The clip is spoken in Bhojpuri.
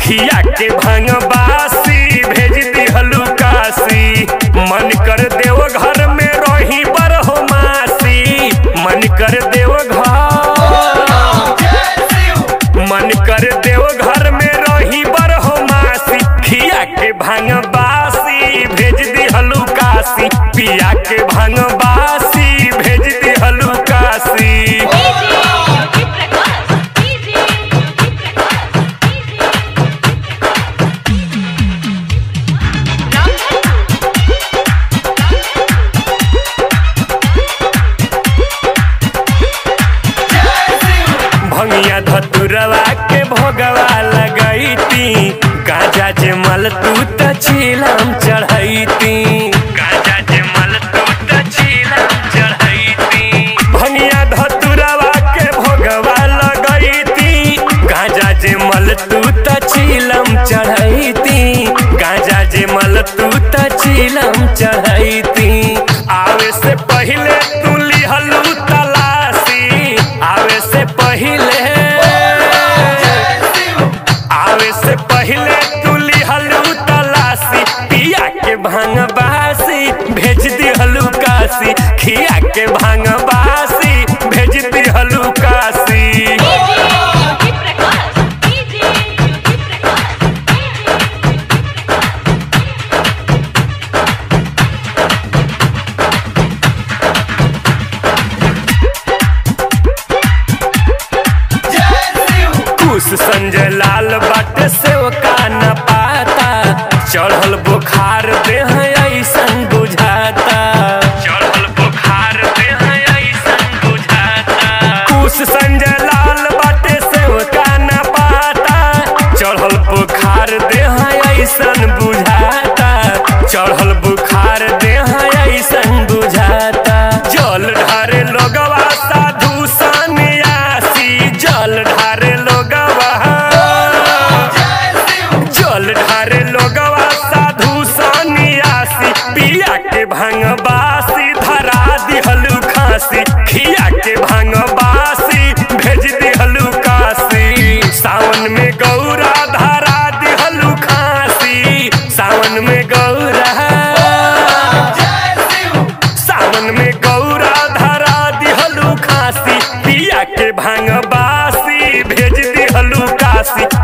खिया के भांग बासी भेज दिहलू काशी। मन कर देव घर में रही बरहो मासी, मन कर देव घर में रही बरहो मासी। खिया के भांग बासी भेज दिहलू काशी, पिया के भांग बासी भेज दिहलू काशी। भंगिया धतुरवा के भोगवा लगैती, गाजा जमल तू त चिलम चढ़ैती, गाजा जमल तू त चिलम चढ़ैती। भंगिया धतुरवा के भोगवा लगैती, गाजा जमल तू त चिलम चढ़ैती, गाजा जमल तू त चिलम चढ़ैती। आवे से पहले तू लिहलू तलाशी, आवे से पहले तू लिहलू तलाशी। पिया के भांग बासी भेज दिहलू काशी, खिया के भांग बासी भेज दिहलू काशी। संजय लाल बाट से न पाता, चढ़ल बुखार देह ऐसन बुझाता, चढ़ल बुखार देह ऐसन बुझाता। कुछ संजय लाल बाट से न पाता, चढ़ल बुखार देह ऐसन बुझाता, चढ़ल बुखार देह ऐसन बुझाता। जल ढारे लोगवा साधु सन्यासी, जल ढारे साधु सन्यासी। पिया के भांग बासी धरा दिहलू खांसी, खिया के भांग बासी भेज दिहलू काशी। सावन में गौरा धरा दिहलू खांसी, सावन में गौरा धरा दिहलू खांसी। पिया के भांग बासी भेज दिहलू काशी,